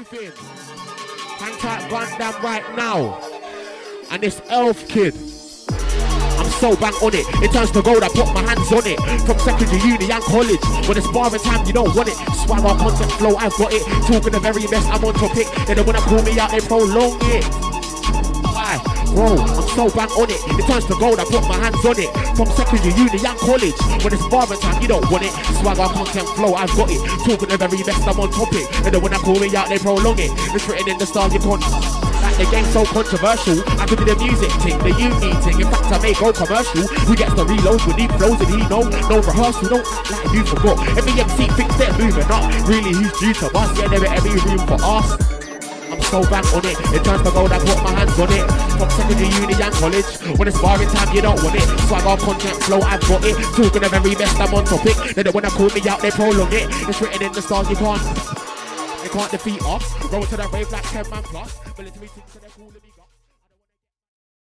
everything. Hang tight, Gundam right now. And this elf kid. I'm so bang on it. It turns to gold, I put my hands on it. From secondary, uni and college. When it's sparring time, you don't want it. Swagger, content, flow, I've got it. Talking the very best, I'm on topic. They don't wanna call me out, they prolong it. Bro, I'm so bang on it. It turns to gold, I put my hands on it. From secondary, uni and college. When it's sparring time, you don't want it. Swagger, content, flow, I've got it. Talking the very best, I'm on topic. They don't wanna call me out, they prolong it. It's written in the stars, you can't. Like the game's so controversial. I could do the music thing, the uni thing. In fact, I may go commercial. Who gets the reloads with deep flows and he know? No rehearsal, don't act like you forgot. Every MC thinks they're moving up. Really, who's due to us? Yeah, there ain't any room for us. I'm so bang on it. It turns to gold, I put my hands on it. From secondary, uni and college. When it's sparring time, you don't want it. Swagger, content, flow, I've got it. Talking the very best, I'm on topic. They don't wanna call me out, they prolong it. It's written in the stars, you can't defeat us. Roll to the rave like 10 man plus. Military things, so they're calling me.